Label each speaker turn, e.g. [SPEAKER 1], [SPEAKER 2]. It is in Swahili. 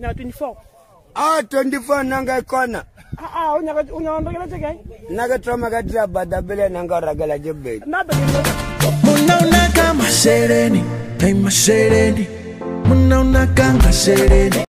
[SPEAKER 1] Na 24.
[SPEAKER 2] Ah, 24 nanga kona.
[SPEAKER 1] Unyawambagela cheke?
[SPEAKER 2] Naga troma kadra badabele nanga ragala jebe.
[SPEAKER 3] Munaunaka masereni, hey masereni. Munaunaka masereni.